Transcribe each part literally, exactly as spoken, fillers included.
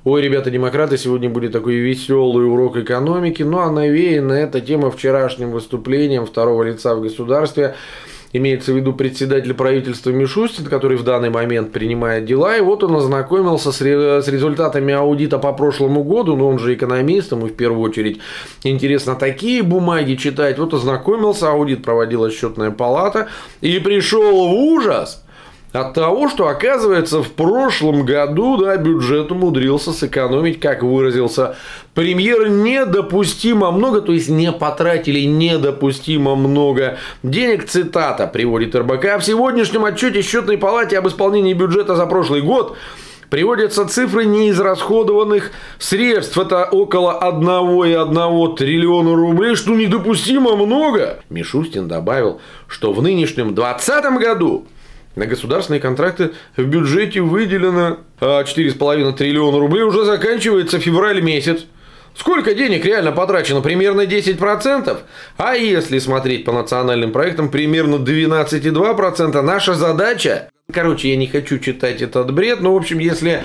Ой, ребята, демократы, сегодня будет такой веселый урок экономики, ну а навеяна эта тема вчерашним выступлением второго лица в государстве, имеется в виду председатель правительства Мишустин, который в данный момент принимает дела, и вот он ознакомился с, ре- с результатами аудита по прошлому году, но он же экономист, ему в первую очередь интересно такие бумаги читать, вот ознакомился, аудит проводила счетная палата, и пришел в ужас от того, что, оказывается, в прошлом году, да, бюджет умудрился сэкономить, как выразился премьер, недопустимо много, то есть не потратили недопустимо много денег, цитата приводит эр бэ ка. В сегодняшнем отчете счетной палаты об исполнении бюджета за прошлый год приводятся цифры неизрасходованных средств. Это около одного целых одного триллиона рублей, что недопустимо много. Мишустин добавил, что в нынешнем двадцатом году на государственные контракты в бюджете выделено четыре целых пять десятых триллиона рублей, уже заканчивается февраль месяц. Сколько денег реально потрачено? Примерно десять процентов. А если смотреть по национальным проектам, примерно двенадцать целых два десятых процента. Наша задача... Короче, я не хочу читать этот бред, но, в общем, если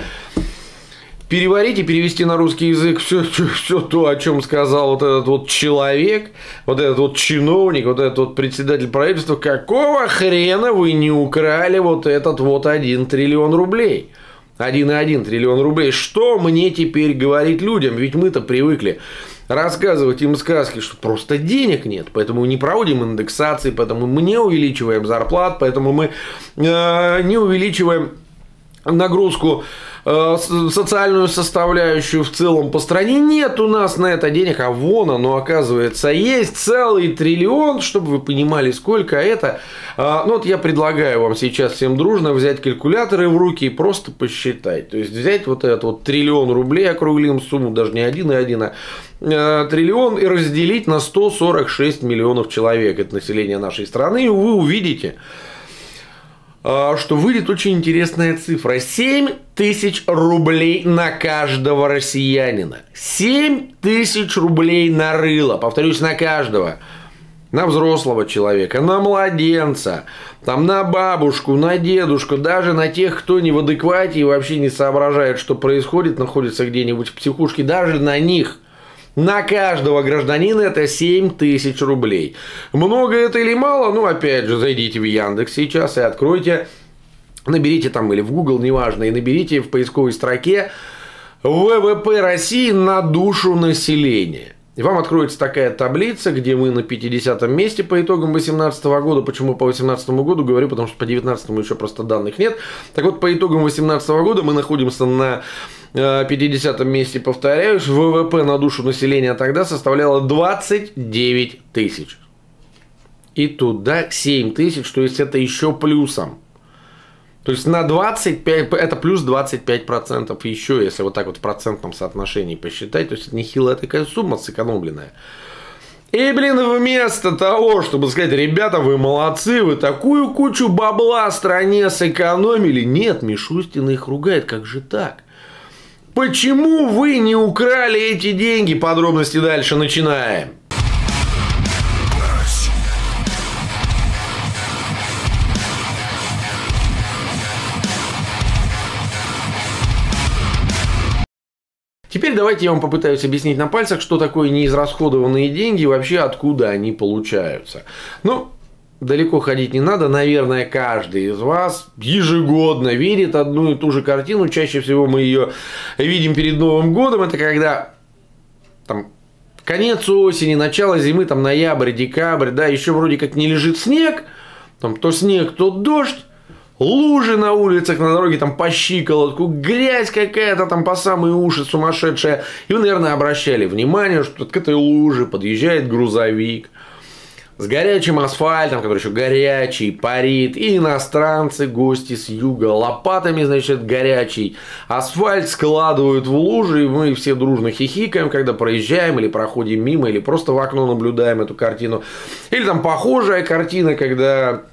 переварить и перевести на русский язык все, все, все то, о чем сказал вот этот вот человек, вот этот вот чиновник, вот этот вот председатель правительства, какого хрена вы не украли вот этот вот один триллион рублей? один целых один триллион рублей. Что мне теперь говорить людям? Ведь мы-то привыкли рассказывать им сказки, что просто денег нет, поэтому мы не проводим индексации, поэтому мы не увеличиваем зарплат, поэтому мы э, не увеличиваем нагрузку, э, социальную составляющую в целом по стране. Нет у нас на это денег, а вон оно, оказывается, есть целый триллион, чтобы вы понимали, сколько это. Э, ну вот я предлагаю вам сейчас всем дружно взять калькуляторы в руки и просто посчитать. То есть взять вот этот вот триллион рублей, округлим сумму, даже не один и один, а э, триллион, и разделить на сто сорок шесть миллионов человек. Это население нашей страны, и вы увидите, что выйдет очень интересная цифра. семь тысяч рублей на каждого россиянина. семь тысяч рублей на рыло. Повторюсь, на каждого. На взрослого человека, на младенца, там, на бабушку, на дедушку, даже на тех, кто не в адеквате и вообще не соображает, что происходит, находится где-нибудь в психушке, даже на них. На каждого гражданина это семь тысяч рублей. Много это или мало? Ну, опять же, зайдите в Яндекс сейчас и откройте, наберите там или в Google, неважно, и наберите в поисковой строке вэ вэ пэ России на душу населения. И вам откроется такая таблица, где мы на пятидесятом месте по итогам две тысячи восемнадцатого года. Почему по две тысячи восемнадцатому году говорю? Потому что по две тысячи девятнадцатому еще просто данных нет. Так вот, по итогам две тысячи восемнадцатого года мы находимся на пятидесятом месте, повторяюсь. вэ вэ пэ на душу населения тогда составляло двадцать девять тысяч. И туда семь тысяч, то есть это еще плюсом. То есть на двадцать пять, это плюс двадцать пять процентов еще, если вот так вот в процентном соотношении посчитать, то есть это нехилая такая сумма сэкономленная. И, блин, вместо того, чтобы сказать, ребята, вы молодцы, вы такую кучу бабла стране сэкономили, нет, Мишустин их ругает, как же так? Почему вы не украли эти деньги? Подробности дальше начинаем. Теперь давайте я вам попытаюсь объяснить на пальцах, что такое неизрасходованные деньги и вообще откуда они получаются. Ну, далеко ходить не надо. Наверное, каждый из вас ежегодно видит одну и ту же картину. Чаще всего мы ее видим перед Новым годом. Это когда там конец осени, начало зимы, там ноябрь, декабрь, да, еще вроде как не лежит снег. Там то снег, то дождь. Лужи на улицах, на дороге там по щиколотку, грязь какая-то там по самые уши сумасшедшая. И вы, наверное, обращали внимание, что к этой луже подъезжает грузовик с горячим асфальтом, который еще горячий, парит. И иностранцы, гости с юга, лопатами, значит, горячий асфальт складывают в лужи. И мы все дружно хихикаем, когда проезжаем или проходим мимо, или просто в окно наблюдаем эту картину. Или там похожая картина, когда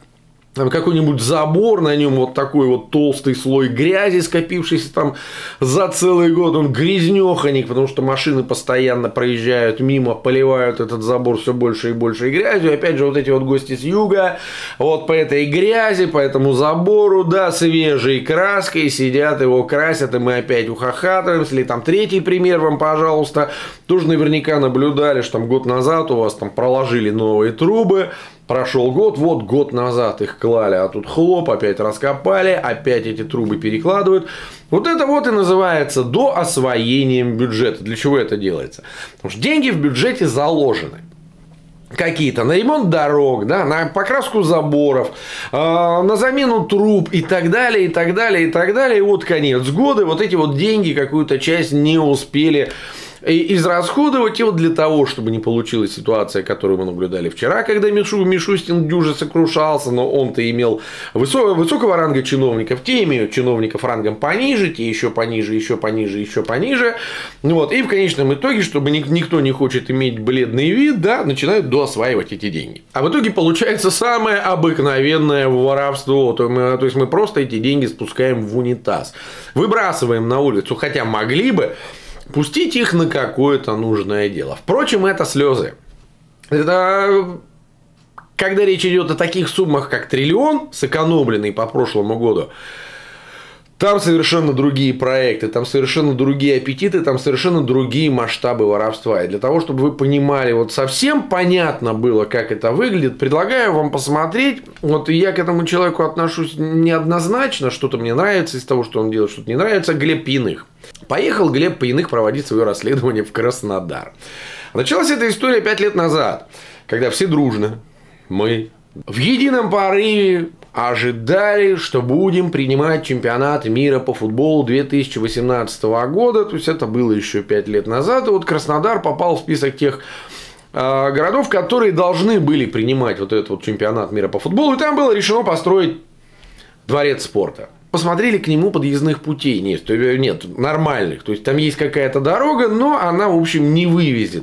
какой-нибудь забор, на нем вот такой вот толстый слой грязи, скопившийся там за целый год, он грязнёханик, потому что машины постоянно проезжают мимо, поливают этот забор все больше и больше грязью. Опять же, вот эти вот гости с юга, вот по этой грязи, по этому забору, да, свежей краской сидят, его красят, и мы опять ухахатываемся. Или там третий пример вам, пожалуйста, тоже наверняка наблюдали, что там год назад у вас там проложили новые трубы. Прошел год, вот год назад их клали, а тут хлоп, опять раскопали, опять эти трубы перекладывают. Вот это вот и называется доосвоением бюджета. Для чего это делается? Потому что деньги в бюджете заложены. Какие-то на ремонт дорог, да, на покраску заборов, э, на замену труб и так далее, и так далее, и так далее. И вот конец года, вот эти вот деньги, какую-то часть не успели израсходовать, и вот для того, чтобы не получилась ситуация, которую мы наблюдали вчера, когда Мишу, Мишустин дюже сокрушался, но он-то имел высокого, высокого ранга чиновников, те имеют чиновников рангом пониже, те еще пониже, еще пониже, еще пониже. Вот. И в конечном итоге, чтобы никто не хочет иметь бледный вид, да, начинают доосваивать эти деньги. А в итоге получается самое обыкновенное воровство. То, мы, то есть мы просто эти деньги спускаем в унитаз, выбрасываем на улицу, хотя могли бы пустить их на какое-то нужное дело. Впрочем, это слезы. Это когда речь идет о таких суммах, как триллион, сэкономленный по прошлому году, там совершенно другие проекты, там совершенно другие аппетиты, там совершенно другие масштабы воровства. И для того, чтобы вы понимали, вот совсем понятно было, как это выглядит, предлагаю вам посмотреть. Вот я к этому человеку отношусь неоднозначно, что-то мне нравится из того, что он делает, что-то не нравится. Глеб Пьяных. Поехал Глеб Пьяных проводить свое расследование в Краснодар. Началась эта история пять лет назад, когда все дружно, мы в едином порыве ожидали, что будем принимать чемпионат мира по футболу две тысячи восемнадцатого года. То есть это было еще пять лет назад. И вот Краснодар попал в список тех э, городов, которые должны были принимать вот этот вот чемпионат мира по футболу. И там было решено построить дворец спорта. Посмотрели к нему подъездных путей. Нет, нет, нормальных. То есть там есть какая-то дорога, но она, в общем, не вывезет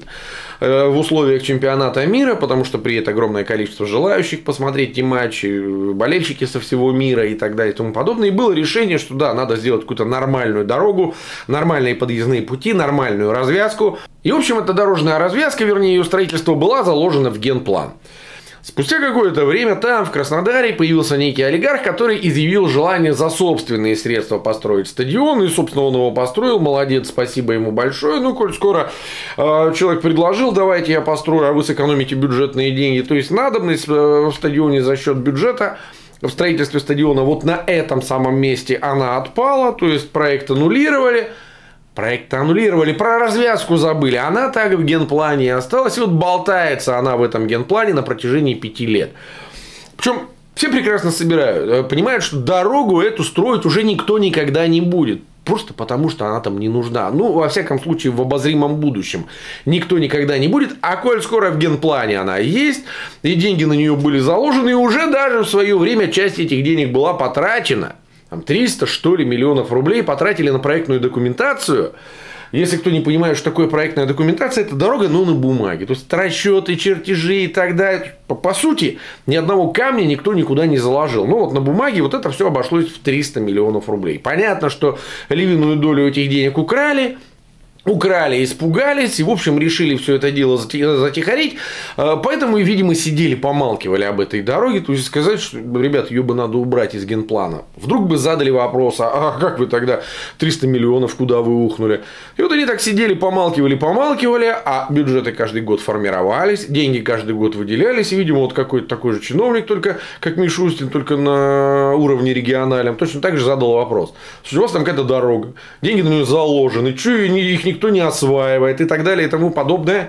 в условиях чемпионата мира, потому что приедет огромное количество желающих посмотреть эти матчи, болельщики со всего мира и так далее и тому подобное. И было решение, что да, надо сделать какую-то нормальную дорогу, нормальные подъездные пути, нормальную развязку. И, в общем, эта дорожная развязка, вернее, ее строительство была заложена в генплан. Спустя какое-то время там, в Краснодаре, появился некий олигарх, который изъявил желание за собственные средства построить стадион. И, собственно, он его построил. Молодец, спасибо ему большое. Ну, коль скоро э, человек предложил, давайте я построю, а вы сэкономите бюджетные деньги. То есть, надобность в стадионе за счет бюджета, в строительстве стадиона вот на этом самом месте она отпала. То есть, проект аннулировали. Проект аннулировали, про развязку забыли. Она так в генплане осталась. И вот болтается она в этом генплане на протяжении пяти лет. Причем все прекрасно собирают, понимают, что дорогу эту строить уже никто никогда не будет. Просто потому, что она там не нужна. Ну, во всяком случае, в обозримом будущем. Никто никогда не будет. А коль скоро в генплане она есть, и деньги на нее были заложены, и уже даже в свое время часть этих денег была потрачена. Там триста, что ли, миллионов рублей потратили на проектную документацию. Если кто не понимает, что такое проектная документация, это дорога, но на бумаге. То есть, расчеты, чертежи и так далее. По, по сути, ни одного камня никто никуда не заложил. Но вот на бумаге вот это все обошлось в триста миллионов рублей. Понятно, что львиную долю этих денег украли. Украли, испугались и, в общем, решили все это дело затихарить. Поэтому, видимо, сидели, помалкивали об этой дороге. То есть, сказать, что, ребят, ее бы надо убрать из генплана. Вдруг бы задали вопрос, а как вы тогда триста миллионов, куда вы ухнули? И вот они так сидели, помалкивали, помалкивали, а бюджеты каждый год формировались, деньги каждый год выделялись. И, видимо, вот какой-то такой же чиновник, только как Мишустин, только на уровне региональном, точно так же задал вопрос. Слушайте, у вас там какая-то дорога, деньги на нее заложены, что их не никто не осваивает и так далее и тому подобное.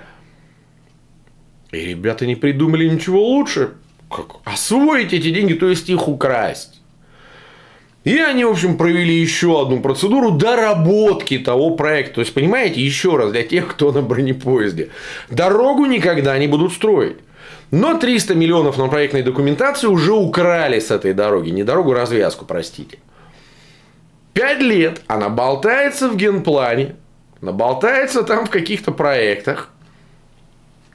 И ребята не придумали ничего лучше, как освоить эти деньги, то есть их украсть. И они, в общем, провели еще одну процедуру доработки того проекта. То есть, понимаете, еще раз, для тех, кто на бронепоезде. Дорогу никогда не будут строить. Но триста миллионов на проектной документации уже украли с этой дороги. Не дорогу, а развязку, простите. Пять лет она болтается в генплане. Наболтается там в каких-то проектах.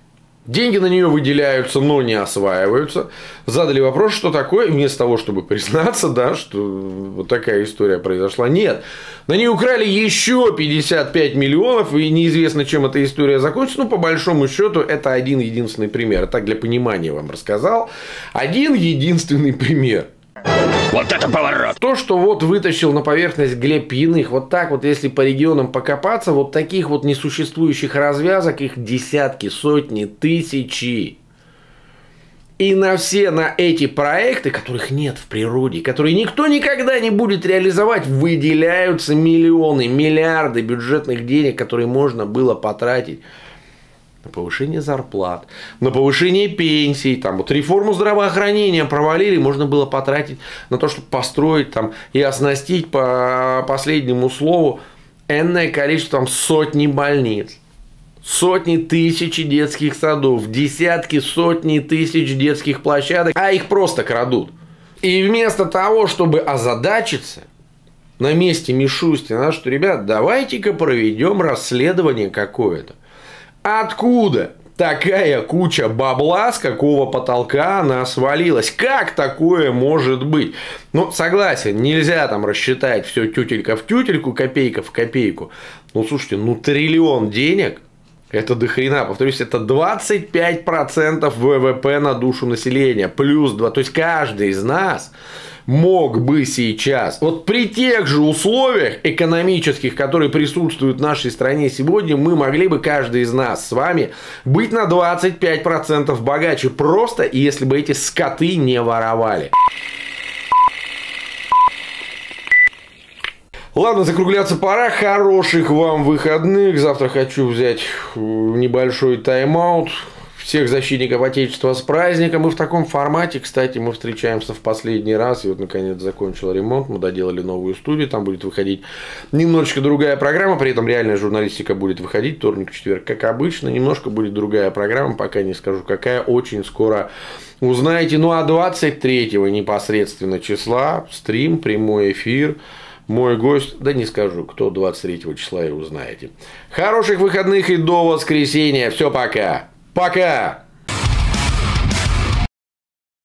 Деньги на нее выделяются, но не осваиваются. Задали вопрос, что такое, вместо того, чтобы признаться, да, что вот такая история произошла. Нет, на нее украли еще пятьдесят пять миллионов, и неизвестно, чем эта история закончится. Ну, по большому счету, это один единственный пример. Так, для понимания вам рассказал. Один единственный пример. Вот это поворот! То, что вот вытащил на поверхность Глеб Пьяных, вот так вот, если по регионам покопаться, вот таких вот несуществующих развязок, их десятки, сотни, тысячи. И на все на эти проекты, которых нет в природе, которые никто никогда не будет реализовать, выделяются миллионы, миллиарды бюджетных денег, которые можно было потратить на повышение зарплат, на повышение пенсий, там вот реформу здравоохранения провалили, можно было потратить на то, чтобы построить там и оснастить по последнему слову энное количество, там, сотни больниц, сотни тысяч детских садов, десятки, сотни тысяч детских площадок, а их просто крадут. И вместо того, чтобы озадачиться на месте Мишустина, что, ребят, давайте-ка проведем расследование какое-то. Откуда такая куча бабла, с какого потолка она свалилась? Как такое может быть? Ну, согласен, нельзя там рассчитать все тютелька в тютельку, копейка в копейку. Ну, слушайте, ну триллион денег – это дохрена. Повторюсь, это двадцать пять процентов вэ вэ пэ на душу населения. Плюс два. То есть, каждый из нас мог бы сейчас, вот при тех же условиях экономических, которые присутствуют в нашей стране сегодня, мы могли бы, каждый из нас с вами, быть на двадцать пять процентов богаче. Просто если бы эти скоты не воровали. Ладно, закругляться пора. Хороших вам выходных. Завтра хочу взять небольшой тайм-аут. Всех защитников Отечества с праздником. И в таком формате, кстати, мы встречаемся в последний раз. И вот, наконец, закончил ремонт. Мы доделали новую студию. Там будет выходить немножечко другая программа. При этом реальная журналистика будет выходить. Вторник, четверг, как обычно. Немножко будет другая программа. Пока не скажу, какая. Очень скоро узнаете. Ну, а двадцать третьего непосредственно числа стрим, прямой эфир. Мой гость, да не скажу, кто двадцать третьего числа, и узнаете. Хороших выходных и до воскресенья. Все, пока. Пока!